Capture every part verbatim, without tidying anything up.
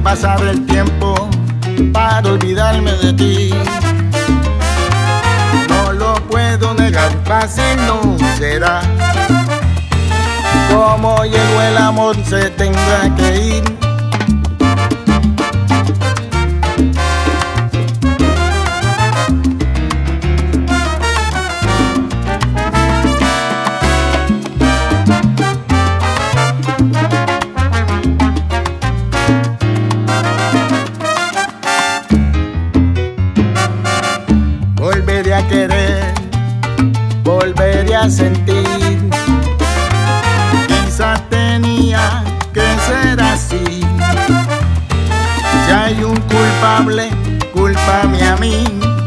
pasar el tiempo para olvidarme de ti. No lo puedo negar, fácil no será. Como llegó el amor se tendrá que ir. Volveré a querer, volveré a sentir. Quizás tenía que ser así. Si hay un culpable, cúlpame a mí.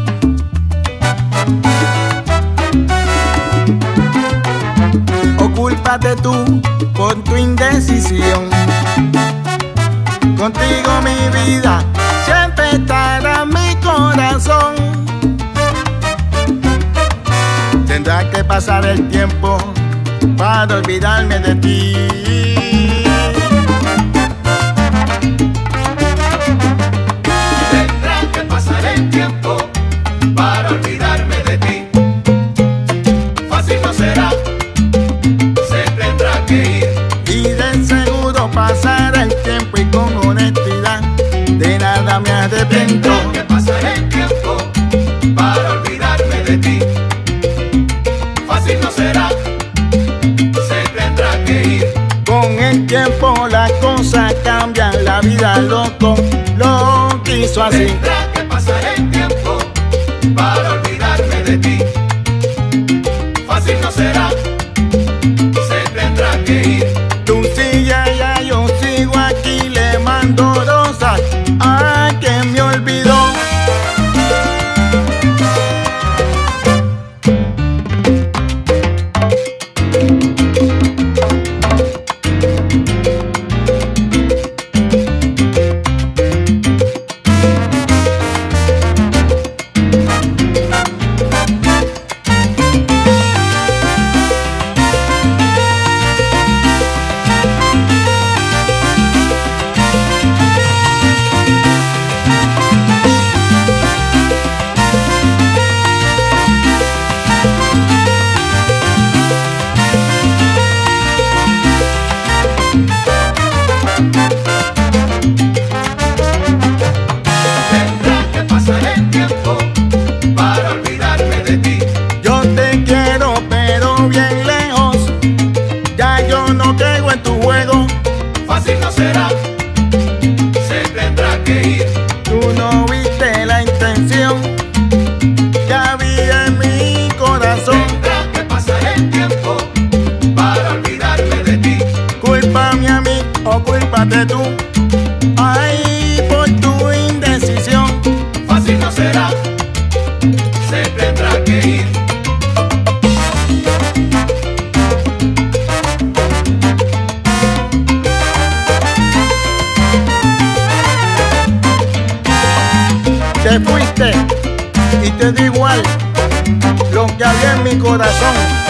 O cúlpate tú por tu indecisión. Contigo mi vida siempre estará mi corazón. Tendrá que pasar el tiempo para olvidarme de ti. Tendrá que pasar el tiempo para olvidarme de ti. Fácil no será, se tendrá que ir. Y de seguro pasará el tiempo y con honestidad de nada me arrepiento. Tendrá que pasar el tiempo para olvidarme de ti. Fácil no será, se tendrá que ir. Con el tiempo las cosas cambian, la vida loco lo quiso así. Tendrá que pasar el tiempo para olvidarme de ti. Fácil no será, se tendrá que ir. Tú sigue allá, yo sigo aquí, le mando rosas a quien me olvidó. Tendrá que pasar el tiempo para olvidarme de ti. Yo te quiero pero bien lejos, ya yo no creo en tu juego. Fácil no será, se tendrá que ir. Tú no viste la intención que había en mi corazón. Tendrá que pasar el tiempo para olvidarme de ti. Cúlpame a mí o cúlpate tú, ay, por tu indecisión. Fácil no será, se tendrá que ir. Te fuiste y te da igual lo que había en mi corazón.